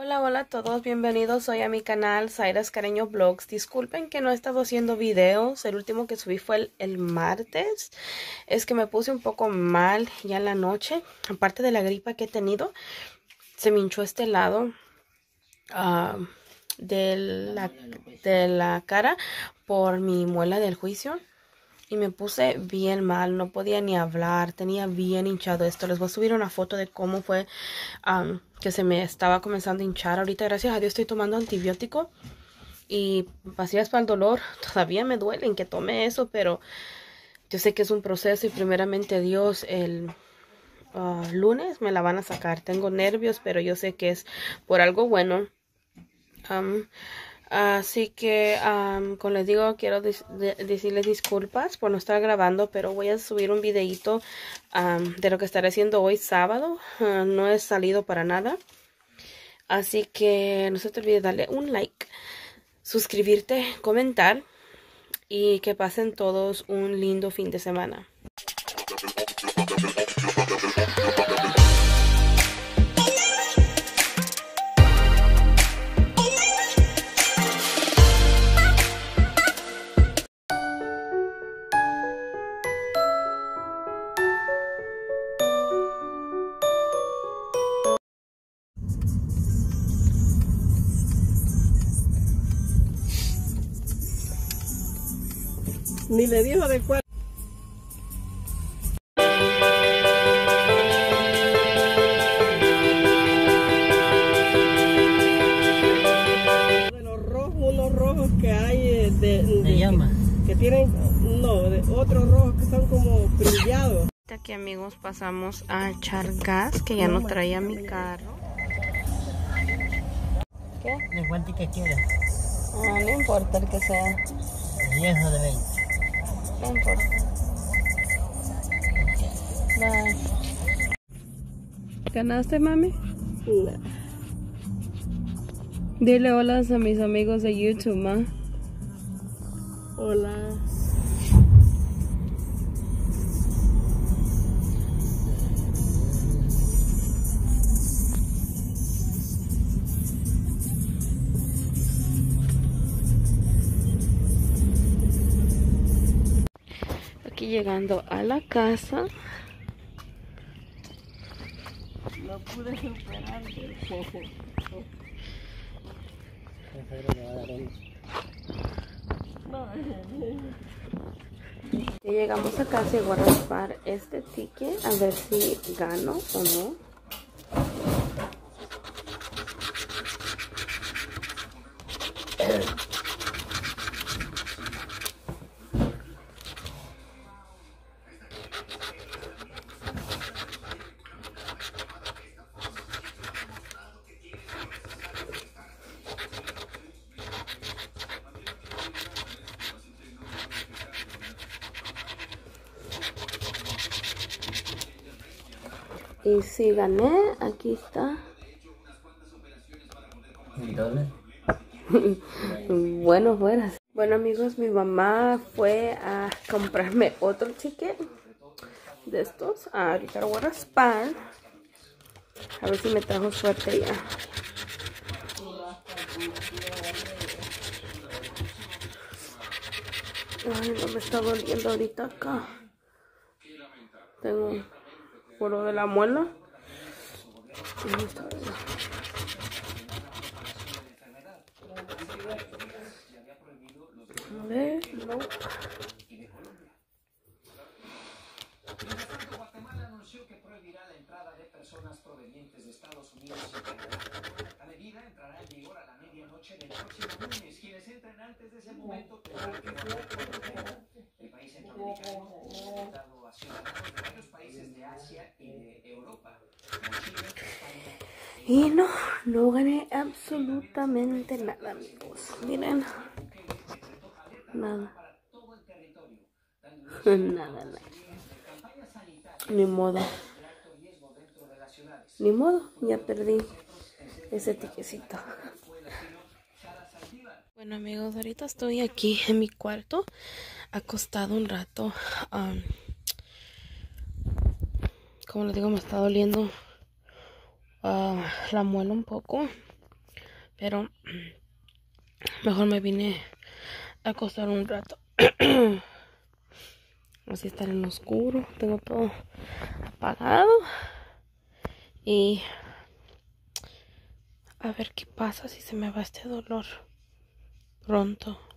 Hola, hola a todos, bienvenidos hoy a mi canal Zairas Careño Vlogs. Disculpen que no he estado haciendo videos, el último que subí fue el martes. Es que me puse un poco mal ya en la noche, aparte de la gripa que he tenido, se me hinchó este lado de la cara por mi muela del juicio. Y me puse bien mal, no podía ni hablar, tenía bien hinchado esto. Les voy a subir una foto de cómo fue que se me estaba comenzando a hinchar. Ahorita, gracias a Dios, estoy tomando antibiótico y pastillas para el dolor. Todavía me duelen que tome eso, pero yo sé que es un proceso y primeramente Dios, el lunes me la van a sacar. Tengo nervios, pero yo sé que es por algo bueno. Así que, como les digo, quiero decirles disculpas por no estar grabando, pero voy a subir un videito de lo que estaré haciendo hoy sábado. No he salido para nada. Así que no se te olvide darle un like, suscribirte, comentar y que pasen todos un lindo fin de semana. Ni le dijo de cuál. De los rojos, unos rojos que hay de llama. Que tienen, no, de otros rojos que son como brillados. Aquí, amigos, pasamos a echar gas, que ya no traía mi carro. ¿Qué? ¿De cuánto que quieres? No importa el que sea. 10 o de 20. No importa. Bye. ¿Ganaste, mami? No. Dile hola a mis amigos de YouTube, ma. Hola. Aquí llegando a la casa. No pude superar. Ya llegamos a casa y voy a raspar este ticket a ver si gano o no. Y si gané, aquí está. ¿El doble? Bueno, fueras. Bueno, amigos, mi mamá fue a comprarme otro ticket de estos. Ahorita lo voy a raspar. A ver si me trajo suerte ya. Ay, no me está doliendo ahorita acá. Tengo un puro de la muela. Y me está doliendo. A ver, no. Guatemala anunció que prohibirá la entrada de personas provenientes de Estados Unidos y Canadá. La medida entrará en vigor a la medianoche del próximo lunes. Quienes entren antes de ese momento tendrán que pagar. El país centroamericano ha invitado a ciudadanos de varios países de Asia y de Europa, como Chile, España. Y no gané absolutamente nada, amigos. Miren. Nada. Nada. Ni modo. Ni modo, ya perdí ese tiquecito. Bueno, amigos, ahorita estoy aquí en mi cuarto, acostado un rato. Como les digo, me está doliendo la muela un poco. pero mejor me vine a acostar un rato. Así estar en lo oscuro. Tengo todo apagado. Y a ver qué pasa si se me va este dolor pronto.